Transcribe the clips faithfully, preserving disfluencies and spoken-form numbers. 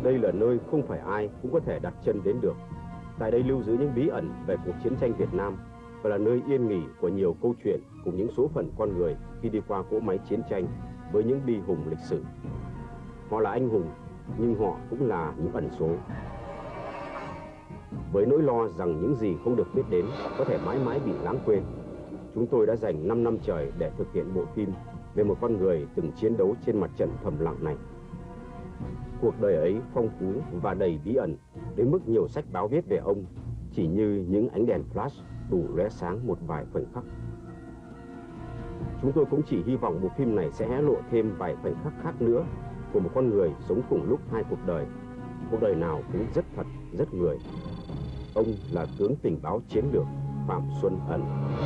Đây là nơi không phải ai cũng có thể đặt chân đến được. Tại đây lưu giữ những bí ẩn về cuộc chiến tranh Việt Nam và là nơi yên nghỉ của nhiều câu chuyện cùng những số phận con người khi đi qua cỗ máy chiến tranh với những bi hùng lịch sử. Họ là anh hùng, nhưng họ cũng là những ẩn số. Với nỗi lo rằng những gì không được biết đến có thể mãi mãi bị lãng quên, chúng tôi đã dành năm năm trời để thực hiện bộ phim về một con người từng chiến đấu trên mặt trận thầm lặng này. Cuộc đời ấy phong phú và đầy bí ẩn, đến mức nhiều sách báo viết về ông chỉ như những ánh đèn flash đủ lóe sáng một vài khoảnh khắc. Chúng tôi cũng chỉ hy vọng bộ phim này sẽ hé lộ thêm vài khoảnh khắc khác nữa của một con người sống cùng lúc hai cuộc đời. Cuộc đời nào cũng rất thật, rất người. Ông là tướng tình báo chiến lược Phạm Xuân Ẩn.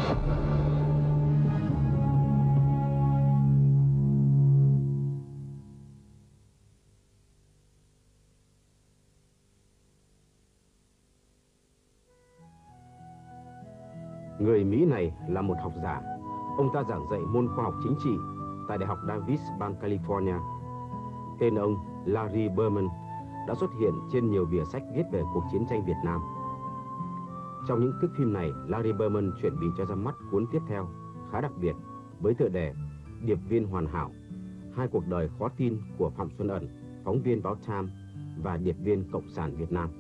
Người Mỹ này là một học giả. Ông ta giảng dạy môn khoa học chính trị tại Đại học Davis, bang California. Tên ông Larry Berman đã xuất hiện trên nhiều bìa sách viết về cuộc chiến tranh Việt Nam. Trong những thước phim này, Larry Berman chuẩn bị cho ra mắt cuốn tiếp theo khá đặc biệt với tựa đề Điệp viên hoàn hảo, hai cuộc đời khó tin của Phạm Xuân Ẩn, phóng viên báo Time và điệp viên Cộng sản Việt Nam.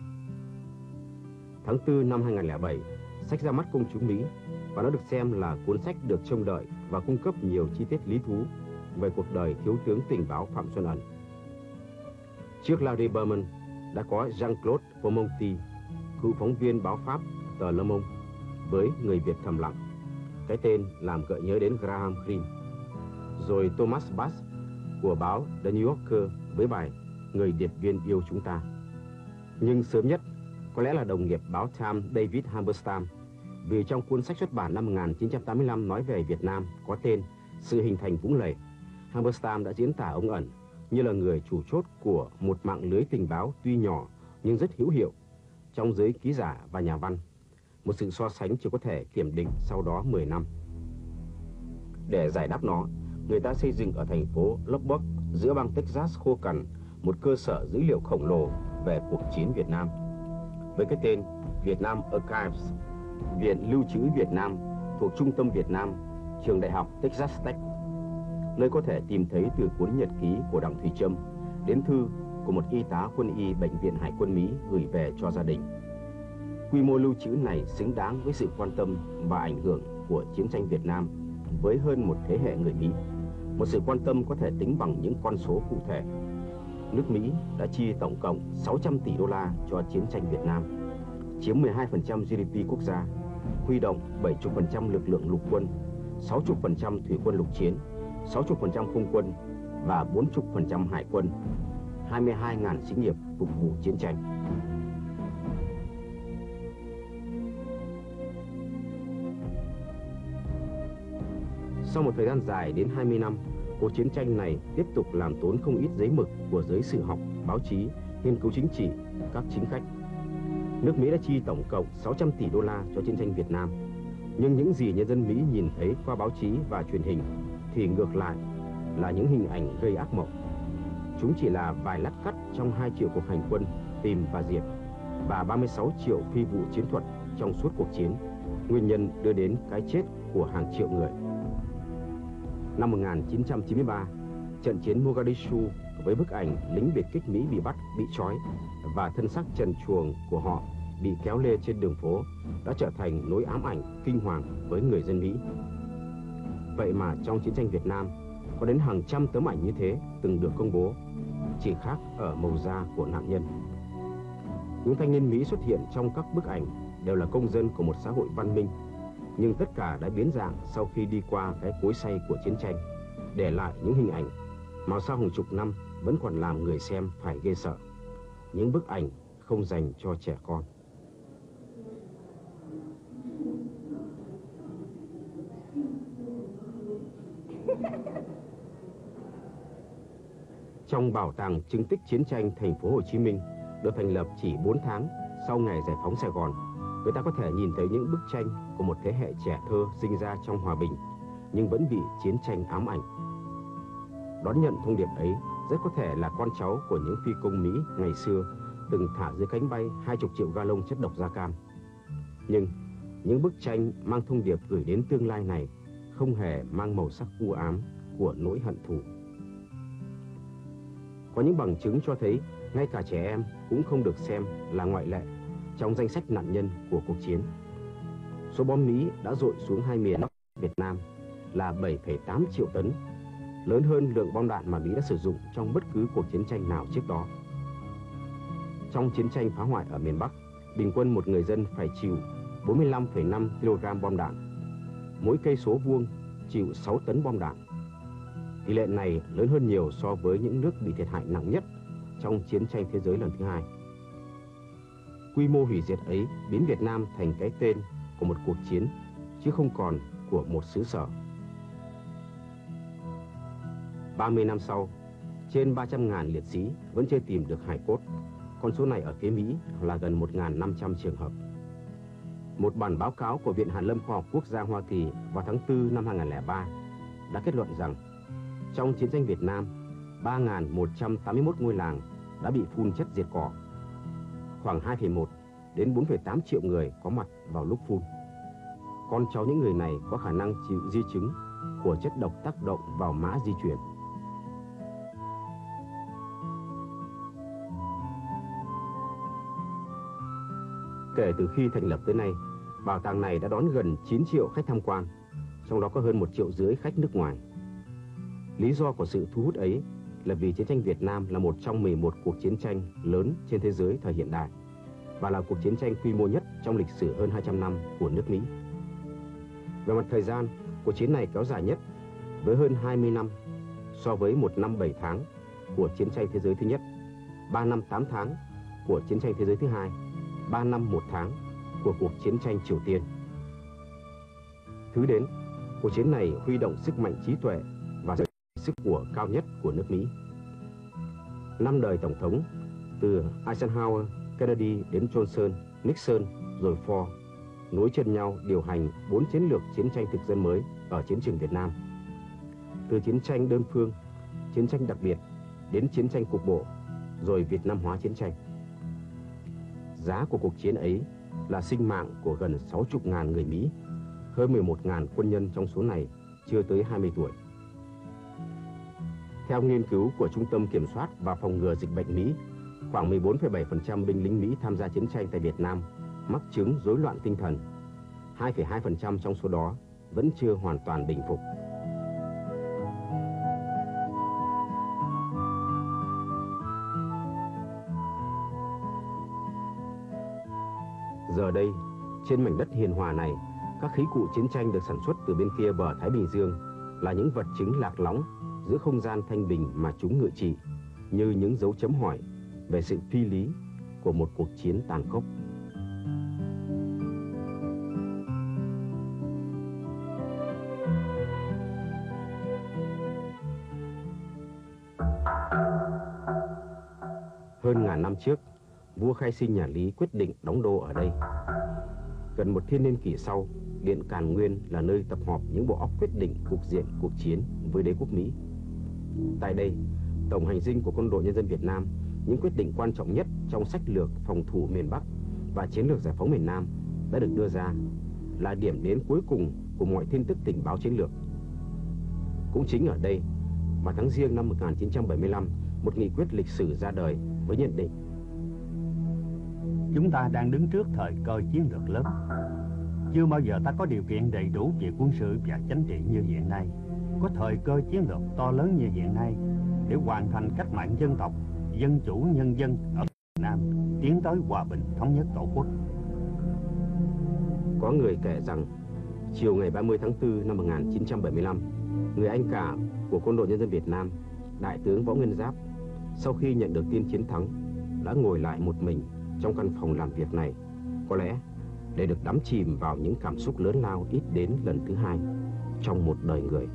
Tháng tư năm hai nghìn không trăm lẻ bảy, sách ra mắt công chúng Mỹ và nó được xem là cuốn sách được trông đợi và cung cấp nhiều chi tiết lý thú về cuộc đời thiếu tướng tình báo Phạm Xuân Ẩn. Trước Larry Berman đã có Jean-Claude Beaumonti, cựu phóng viên báo Pháp tờ Le Monde với Người Việt thầm lặng, cái tên làm gợi nhớ đến Graham Greene, rồi Thomas Bass của báo The New Yorker với bài Người điệp viên yêu chúng ta. Nhưng sớm nhất có lẽ là đồng nghiệp báo Time David Halberstam, vì trong cuốn sách xuất bản năm một nghìn chín trăm tám mươi lăm nói về Việt Nam có tên Sự hình thành vũng lầy, Halberstam đã diễn tả ông Ẩn như là người chủ chốt của một mạng lưới tình báo tuy nhỏ nhưng rất hữu hiệu trong giới ký giả và nhà văn, một sự so sánh chưa có thể kiểm định sau đó mười năm. Để giải đáp nó, người ta xây dựng ở thành phố Lubbock giữa bang Texas khô cằn một cơ sở dữ liệu khổng lồ về cuộc chiến Việt Nam với cái tên Vietnam Archives, Viện Lưu trữ Việt Nam thuộc Trung tâm Việt Nam, trường đại học Texas Tech, nơi có thể tìm thấy từ cuốn nhật ký của Đặng Thùy Trâm đến thư của một y tá quân y Bệnh viện Hải quân Mỹ gửi về cho gia đình. Quy mô lưu trữ này xứng đáng với sự quan tâm và ảnh hưởng của chiến tranh Việt Nam với hơn một thế hệ người Mỹ, một sự quan tâm có thể tính bằng những con số cụ thể. Nước Mỹ đã chi tổng cộng sáu trăm tỷ đô la cho chiến tranh Việt Nam, chiếm mười hai phần trăm giê đê pê quốc gia, huy động bảy mươi phần trăm lực lượng lục quân, sáu mươi phần trăm thủy quân lục chiến, sáu mươi phần trăm không quân và bốn mươi phần trăm hải quân, hai mươi hai nghìn sĩ nghiệp phục vụ chiến tranh. Sau một thời gian dài đến hai mươi năm, cuộc chiến tranh này tiếp tục làm tốn không ít giấy mực của giới sự học, báo chí, nghiên cứu chính trị, các chính khách. Nước Mỹ đã chi tổng cộng sáu trăm tỷ đô la cho chiến tranh Việt Nam. Nhưng những gì nhân dân Mỹ nhìn thấy qua báo chí và truyền hình thì ngược lại là những hình ảnh gây ác mộng. Chúng chỉ là vài lát cắt trong hai triệu cuộc hành quân tìm và diệt và ba mươi sáu triệu phi vụ chiến thuật trong suốt cuộc chiến, nguyên nhân đưa đến cái chết của hàng triệu người. Năm một nghìn chín trăm chín mươi ba, trận chiến Mogadishu với bức ảnh lính biệt kích Mỹ bị bắt, bị trói và thân xác trần truồng của họ bị kéo lê trên đường phố đã trở thành nỗi ám ảnh kinh hoàng với người dân Mỹ. Vậy mà trong chiến tranh Việt Nam có đến hàng trăm tấm ảnh như thế từng được công bố, chỉ khác ở màu da của nạn nhân. Những thanh niên Mỹ xuất hiện trong các bức ảnh đều là công dân của một xã hội văn minh, nhưng tất cả đã biến dạng sau khi đi qua cái cối xay của chiến tranh, để lại những hình ảnh mà sau hàng chục năm vẫn còn làm người xem phải ghê sợ. Những bức ảnh không dành cho trẻ con. Trong bảo tàng chứng tích chiến tranh thành phố Hồ Chí Minh được thành lập chỉ bốn tháng sau ngày giải phóng Sài Gòn, người ta có thể nhìn thấy những bức tranh của một thế hệ trẻ thơ sinh ra trong hòa bình nhưng vẫn bị chiến tranh ám ảnh. Đón nhận thông điệp ấy, rất có thể là con cháu của những phi công Mỹ ngày xưa từng thả dưới cánh bay hai chục triệu gallon chất độc da cam. Nhưng những bức tranh mang thông điệp gửi đến tương lai này không hề mang màu sắc u ám của nỗi hận thù. Có những bằng chứng cho thấy ngay cả trẻ em cũng không được xem là ngoại lệ trong danh sách nạn nhân của cuộc chiến. Số bom Mỹ đã dội xuống hai miền Bắc Việt Nam là bảy phẩy tám triệu tấn, lớn hơn lượng bom đạn mà Mỹ đã sử dụng trong bất cứ cuộc chiến tranh nào trước đó. Trong chiến tranh phá hoại ở miền Bắc, bình quân một người dân phải chịu bốn mươi lăm phẩy năm ki lô gam bom đạn. Mỗi cây số vuông chịu sáu tấn bom đạn. Tỷ lệ này lớn hơn nhiều so với những nước bị thiệt hại nặng nhất trong chiến tranh thế giới lần thứ hai. Quy mô hủy diệt ấy biến Việt Nam thành cái tên của một cuộc chiến, chứ không còn của một xứ sở. ba mươi năm sau, trên ba trăm nghìn liệt sĩ vẫn chưa tìm được hài cốt. Con số này ở phía Mỹ là gần một nghìn năm trăm trường hợp. Một bản báo cáo của Viện Hàn lâm Khoa học Quốc gia Hoa Kỳ vào tháng tư năm hai nghìn không trăm lẻ ba đã kết luận rằng trong chiến tranh Việt Nam, ba nghìn một trăm tám mươi mốt ngôi làng đã bị phun chất diệt cỏ. Khoảng hai phẩy một đến bốn phẩy tám triệu người có mặt vào lúc phun. Con cháu những người này có khả năng chịu di chứng của chất độc tác động vào mã di truyền. Kể từ khi thành lập tới nay, bảo tàng này đã đón gần chín triệu khách tham quan, trong đó có hơn một triệu rưỡi khách nước ngoài. Lý do của sự thu hút ấy là vì chiến tranh Việt Nam là một trong mười một cuộc chiến tranh lớn trên thế giới thời hiện đại và là cuộc chiến tranh quy mô nhất trong lịch sử hơn hai trăm năm của nước Mỹ. Về mặt thời gian, cuộc chiến này kéo dài nhất với hơn hai mươi năm so với một năm bảy tháng của chiến tranh thế giới thứ nhất, ba năm tám tháng của chiến tranh thế giới thứ hai, ba năm một tháng của cuộc chiến tranh Triều Tiên. Thứ đến, cuộc chiến này huy động sức mạnh trí tuệ và sức của cao nhất của nước Mỹ. Năm đời Tổng thống, từ Eisenhower, Kennedy đến Johnson, Nixon, rồi Ford, nối chân nhau điều hành bốn chiến lược chiến tranh thực dân mới ở chiến trường Việt Nam. Từ chiến tranh đơn phương, chiến tranh đặc biệt, đến chiến tranh cục bộ, rồi Việt Nam hóa chiến tranh. Giá của cuộc chiến ấy là sinh mạng của gần sáu mươi nghìn người Mỹ, hơn mười một nghìn quân nhân trong số này chưa tới hai mươi tuổi. Theo nghiên cứu của Trung tâm Kiểm soát và Phòng ngừa Dịch bệnh Mỹ, khoảng mười bốn phẩy bảy phần trăm binh lính Mỹ tham gia chiến tranh tại Việt Nam mắc chứng rối loạn tinh thần. hai phẩy hai phần trăm trong số đó vẫn chưa hoàn toàn bình phục. Giờ đây, trên mảnh đất hiền hòa này, các khí cụ chiến tranh được sản xuất từ bên kia bờ Thái Bình Dương là những vật chứng lạc lõng giữa không gian thanh bình mà chúng ngự trị, như những dấu chấm hỏi về sự phi lý của một cuộc chiến tàn khốc. Hơn ngàn năm trước, vua Khai Sinh nhà Lý quyết định đóng đô ở đây. Gần một thiên niên kỷ sau, Điện Càn Nguyên là nơi tập hợp những bộ óc quyết định cục diện cuộc chiến với đế quốc Mỹ. Tại đây, tổng hành dinh của Quân đội Nhân dân Việt Nam, những quyết định quan trọng nhất trong sách lược phòng thủ miền Bắc và chiến lược giải phóng miền Nam đã được đưa ra, là điểm đến cuối cùng của mọi tin tức tình báo chiến lược. Cũng chính ở đây, vào tháng Giêng năm một nghìn chín trăm bảy mươi lăm, một nghị quyết lịch sử ra đời với nhận định: chúng ta đang đứng trước thời cơ chiến lược lớn. Chưa bao giờ ta có điều kiện đầy đủ về quân sự và chính trị như hiện nay, có thời cơ chiến lược to lớn như hiện nay để hoàn thành cách mạng dân tộc, dân chủ nhân dân ở Việt Nam, tiến tới hòa bình thống nhất tổ quốc. Có người kể rằng, chiều ngày ba mươi tháng tư năm một nghìn chín trăm bảy mươi lăm, người anh cả của Quân đội Nhân dân Việt Nam, Đại tướng Võ Nguyên Giáp, sau khi nhận được tin chiến thắng, đã ngồi lại một mình trong căn phòng làm việc này, có lẽ để được đắm chìm vào những cảm xúc lớn lao ít đến lần thứ hai trong một đời người.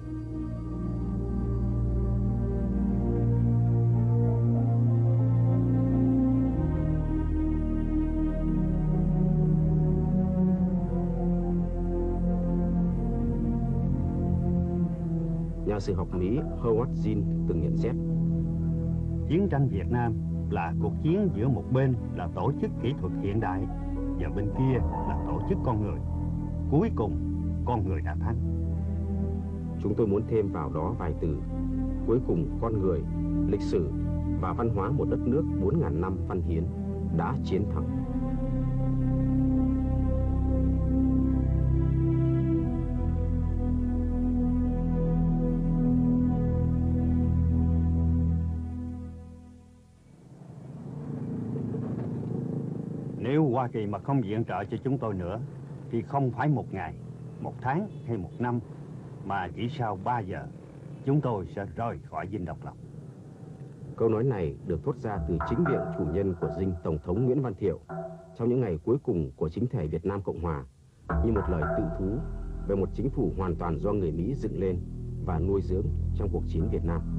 Nhà sử học Mỹ Howard Zinn từng nhận xét, Chiến tranh Việt Nam là cuộc chiến giữa một bên là tổ chức kỹ thuật hiện đại và bên kia là tổ chức con người. Cuối cùng, con người đã thắng. Chúng tôi muốn thêm vào đó vài từ: cuối cùng con người, lịch sử và văn hóa một đất nước bốn nghìn năm văn hiến đã chiến thắng. Nếu Hoa Kỳ mà không viện trợ cho chúng tôi nữa thì không phải một ngày, một tháng hay một năm, mà chỉ sau ba giờ chúng tôi sẽ rời khỏi dinh độc lập. Câu nói này được thốt ra từ chính miệng chủ nhân của dinh, Tổng thống Nguyễn Văn Thiệu, trong những ngày cuối cùng của chính thể Việt Nam Cộng Hòa, như một lời tự thú về một chính phủ hoàn toàn do người Mỹ dựng lên và nuôi dưỡng trong cuộc chiến Việt Nam.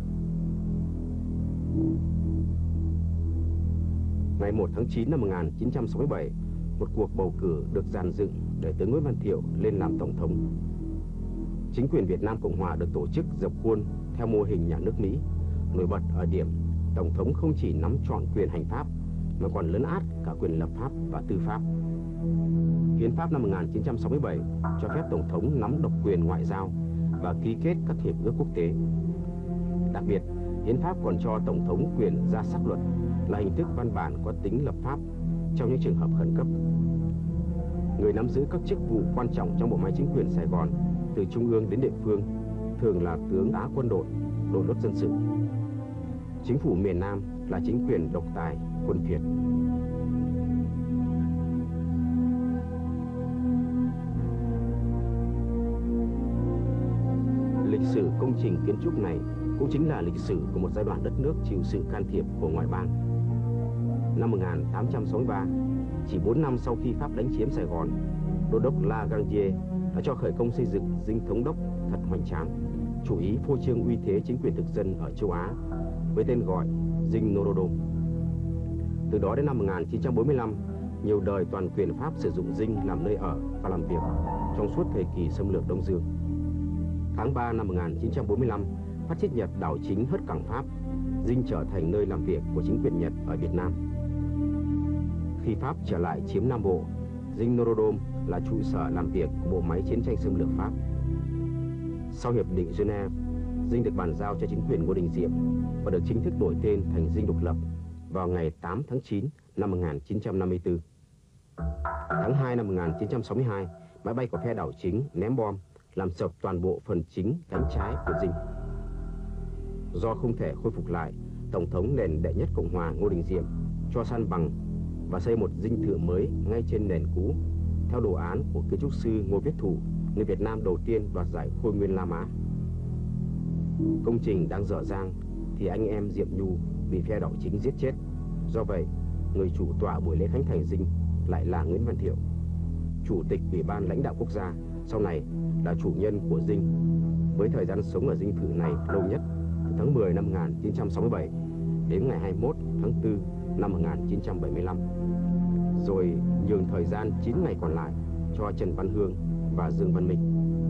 Ngày một tháng chín năm một nghìn chín trăm sáu mươi bảy, một cuộc bầu cử được dàn dựng để tướng Nguyễn Văn Thiệu lên làm tổng thống. Chính quyền Việt Nam Cộng Hòa được tổ chức dập khuôn theo mô hình nhà nước Mỹ, nổi bật ở điểm tổng thống không chỉ nắm trọn quyền hành pháp mà còn lấn át cả quyền lập pháp và tư pháp. Hiến pháp năm một nghìn chín trăm sáu mươi bảy cho phép tổng thống nắm độc quyền ngoại giao và ký kết các hiệp ước quốc tế. Đặc biệt, hiến pháp còn cho tổng thống quyền ra sắc luật, là hình thức văn bản có tính lập pháp trong những trường hợp khẩn cấp. Người nắm giữ các chức vụ quan trọng trong bộ máy chính quyền Sài Gòn, từ trung ương đến địa phương, thường là tướng tá quân đội, đô đốc dân sự. Chính phủ miền Nam là chính quyền độc tài, quân phiệt. Lịch sử công trình kiến trúc này cũng chính là lịch sử của một giai đoạn đất nước chịu sự can thiệp của ngoại bang. Năm một nghìn tám trăm sáu mươi ba, chỉ bốn năm sau khi Pháp đánh chiếm Sài Gòn, đô đốc Lagrange đã cho khởi công xây dựng dinh thống đốc thật hoành tráng, chủ ý phô trương uy thế chính quyền thực dân ở châu Á với tên gọi dinh Norodom. Từ đó đến năm một nghìn chín trăm bốn mươi lăm, nhiều đời toàn quyền Pháp sử dụng dinh làm nơi ở và làm việc trong suốt thời kỳ xâm lược Đông Dương. Tháng ba năm một nghìn chín trăm bốn mươi lăm, phát xít Nhật đảo chính hất cảng Pháp, dinh trở thành nơi làm việc của chính quyền Nhật ở Việt Nam. Khi Pháp trở lại chiếm Nam Bộ, dinh Norodom là trụ sở làm việc của bộ máy chiến tranh xâm lược Pháp. Sau hiệp định Geneva, dinh được bàn giao cho chính quyền Ngô Đình Diệm và được chính thức đổi tên thành dinh độc lập vào ngày tám tháng chín năm một nghìn chín trăm năm mươi tư. Tháng hai năm một nghìn chín trăm sáu mươi hai, máy bay của phe đảo chính ném bom làm sập toàn bộ phần chính cánh trái của dinh. Do không thể khôi phục lại, Tổng thống nền đệ nhất Cộng hòa Ngô Đình Diệm cho san bằng và xây một dinh thự mới ngay trên nền cũ, theo đồ án của kiến trúc sư Ngô Viết Thụ, người Việt Nam đầu tiên đoạt giải Khôi Nguyên La Mã. Công trình đang dở dang thì anh em Diệm Nhu bị phe đảo chính giết chết. Do vậy, người chủ tọa buổi lễ khánh thành dinh lại là Nguyễn Văn Thiệu, chủ tịch Ủy ban lãnh đạo quốc gia, sau này là chủ nhân của dinh, với thời gian sống ở dinh thự này lâu nhất, từ tháng mười năm một nghìn chín trăm sáu mươi bảy đến ngày hai mươi mốt tháng tư năm một nghìn chín trăm bảy mươi lăm, rồi nhường thời gian chín ngày còn lại cho Trần Văn Hương và Dương Văn Minh.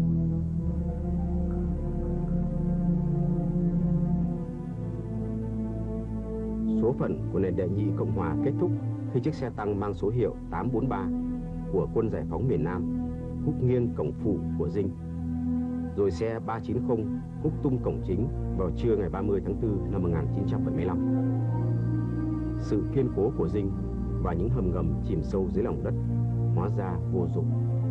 Số phận của nền đệ nhị Cộng hòa kết thúc khi chiếc xe tăng mang số hiệu tám bốn ba của quân giải phóng miền Nam húc nghiêng cổng phụ của dinh, rồi xe ba chín không húc tung cổng chính vào trưa ngày ba mươi tháng tư năm một nghìn chín trăm bảy mươi lăm. Sự kiên cố của dinh và những hầm ngầm chìm sâu dưới lòng đất hóa ra vô dụng.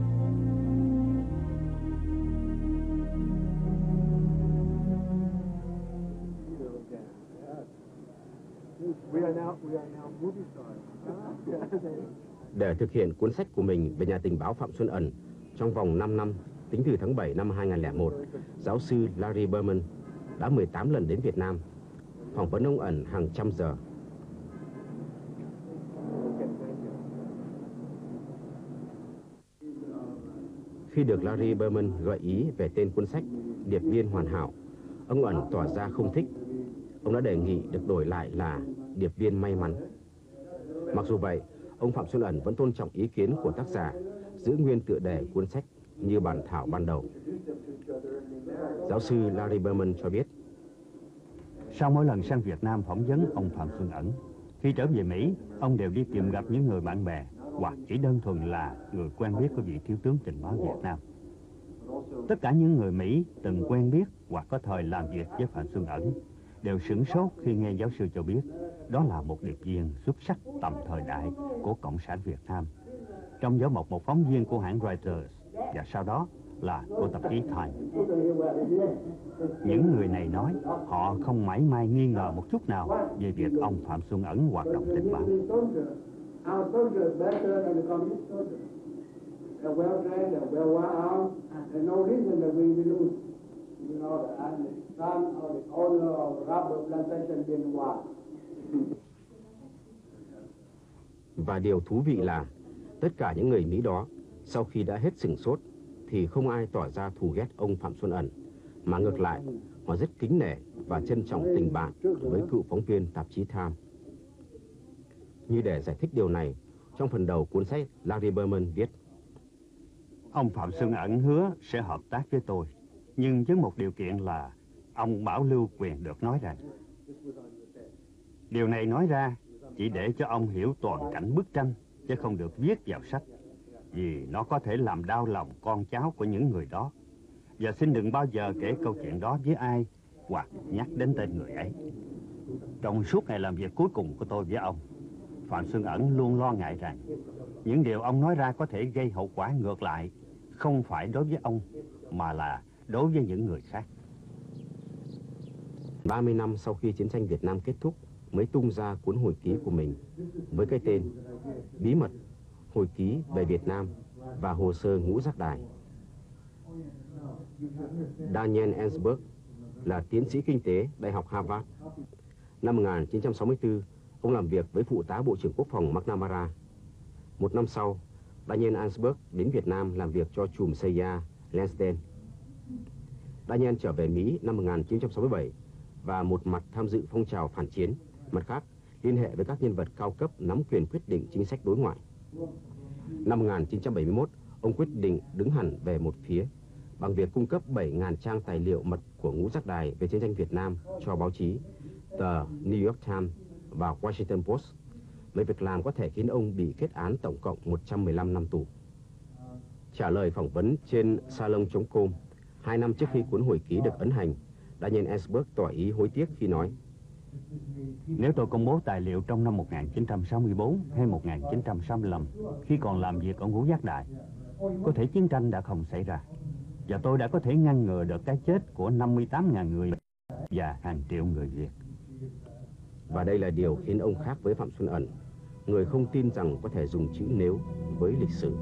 Để thực hiện cuốn sách của mình về nhà tình báo Phạm Xuân Ẩn trong vòng năm năm, tính từ tháng bảy năm hai nghìn lẻ một, giáo sư Larry Berman đã mười tám lần đến Việt Nam, phỏng vấn ông Ẩn hàng trăm giờ. Khi được Larry Berman gợi ý về tên cuốn sách Điệp viên hoàn hảo, ông Ẩn tỏ ra không thích. Ông đã đề nghị được đổi lại là Điệp viên may mắn. Mặc dù vậy, ông Phạm Xuân Ẩn vẫn tôn trọng ý kiến của tác giả, giữ nguyên tựa đề cuốn sách như bản thảo ban đầu. Giáo sư Larry Berman cho biết, Sau mỗi lần sang Việt Nam phỏng vấn ông Phạm Xuân Ẩn, khi trở về Mỹ, ông đều đi tìm gặp những người bạn bè hoặc chỉ đơn thuần là người quen biết của vị thiếu tướng tình báo Việt Nam. Tất cả những người Mỹ từng quen biết hoặc có thời làm việc với Phạm Xuân Ẩn đều sửng sốt khi nghe giáo sư cho biết đó là một điệp viên xuất sắc tầm thời đại của Cộng sản Việt Nam, trong vỏ bọc một phóng viên của hãng Reuters và sau đó là của tạp chí Time. Những người này nói họ không mảy may nghi ngờ một chút nào về việc ông Phạm Xuân Ẩn hoạt động tình báo. Và điều thú vị là tất cả những người Mỹ đó sau khi đã hết sửng sốt thì không ai tỏ ra thù ghét ông Phạm Xuân Ẩn, mà ngược lại họ rất kính nể và trân trọng tình bạn với cựu phóng viên tạp chí Time. Như để giải thích điều này, trong phần đầu cuốn sách Larry Berman viết: Ông Phạm Xuân Ẩn hứa sẽ hợp tác với tôi, nhưng với một điều kiện là ông bảo lưu quyền được nói rằng. Điều này nói ra chỉ để cho ông hiểu toàn cảnh bức tranh, chứ không được viết vào sách, vì nó có thể làm đau lòng con cháu của những người đó. Và xin đừng bao giờ kể câu chuyện đó với ai hoặc nhắc đến tên người ấy. Trong suốt ngày làm việc cuối cùng của tôi với ông, Phạm Xuân Ẩn luôn lo ngại rằng những điều ông nói ra có thể gây hậu quả ngược lại, không phải đối với ông mà là đối với những người khác. ba mươi năm sau khi chiến tranh Việt Nam kết thúc mới tung ra cuốn hồi ký của mình với cái tên Bí mật, hồi ký về Việt Nam và hồ sơ ngũ giác đài. Daniel Ellsberg là tiến sĩ kinh tế Đại học Harvard. Năm một nghìn chín trăm sáu mươi tư, ông làm việc với phụ tá Bộ trưởng Quốc phòng McNamara. Một năm sau, Daniel Ellsberg đến Việt Nam làm việc cho trùm xê i a Lansden. Daniel trở về Mỹ năm một nghìn chín trăm sáu mươi bảy và một mặt tham dự phong trào phản chiến, mặt khác liên hệ với các nhân vật cao cấp nắm quyền quyết định chính sách đối ngoại. Năm một nghìn chín trăm bảy mươi mốt, ông quyết định đứng hẳn về một phía bằng việc cung cấp bảy nghìn trang tài liệu mật của ngũ giác đài về chiến tranh Việt Nam cho báo chí, tờ New York Times và Washington Post. Mấy việc làm có thể khiến ông bị kết án tổng cộng một trăm mười lăm năm tù. Trả lời phỏng vấn trên salon chấm com hai năm trước khi cuốn hồi ký được ấn hành, Daniel Ellsberg tỏ ý hối tiếc khi nói: Nếu tôi công bố tài liệu trong năm một nghìn chín trăm sáu mươi tư hay một nghìn chín trăm sáu mươi lăm, khi còn làm việc ở ngũ giác đài, có thể chiến tranh đã không xảy ra, và tôi đã có thể ngăn ngừa được cái chết của năm mươi tám nghìn người và hàng triệu người Việt. Và đây là điều khiến ông khác với Phạm Xuân Ẩn, người không tin rằng có thể dùng chữ nếu với lịch sử.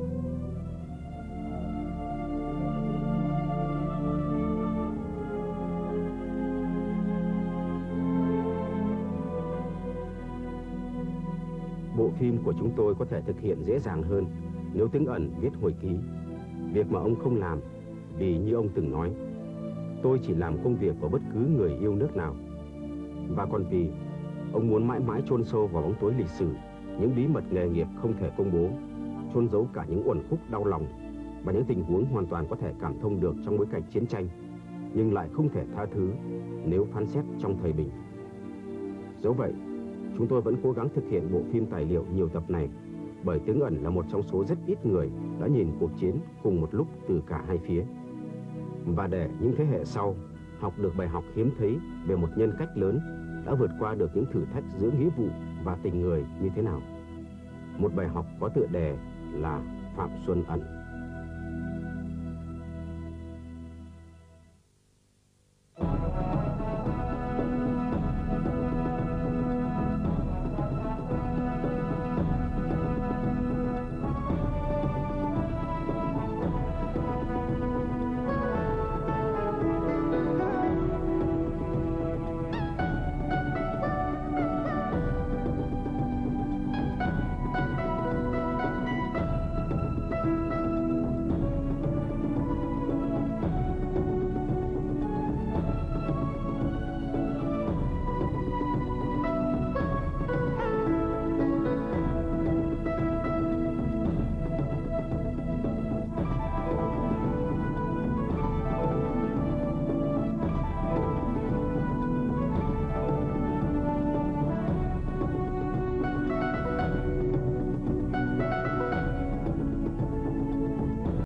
Bộ phim của chúng tôi có thể thực hiện dễ dàng hơn nếu tướng Ẩn viết hồi ký, việc mà ông không làm, vì như ông từng nói, tôi chỉ làm công việc của bất cứ người yêu nước nào. Và còn vì ông muốn mãi mãi chôn sâu vào bóng tối lịch sử những bí mật nghề nghiệp không thể công bố, chôn giấu cả những uẩn khúc đau lòng và những tình huống hoàn toàn có thể cảm thông được trong bối cảnh chiến tranh, nhưng lại không thể tha thứ nếu phán xét trong thời bình. Dẫu vậy, chúng tôi vẫn cố gắng thực hiện bộ phim tài liệu nhiều tập này, bởi tướng Ẩn là một trong số rất ít người đã nhìn cuộc chiến cùng một lúc từ cả hai phía. Và để những thế hệ sau học được bài học hiếm thấy về một nhân cách lớn đã vượt qua được những thử thách giữa nghĩa vụ và tình người như thế nào. Một bài học có tựa đề là Phạm Xuân Ẩn.